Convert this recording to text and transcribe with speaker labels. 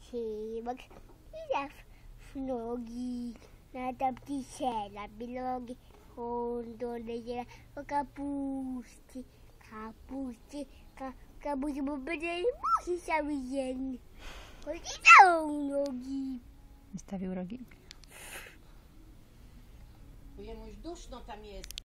Speaker 1: Simak i w nogi, na tapki siela, bilogi, hondo, leziera, kapusty, kapusty, bo będzie musi cały dzień. Chodzi całą nogi.
Speaker 2: Wystawił rogi.
Speaker 3: Bo jemu już duszno tam jest.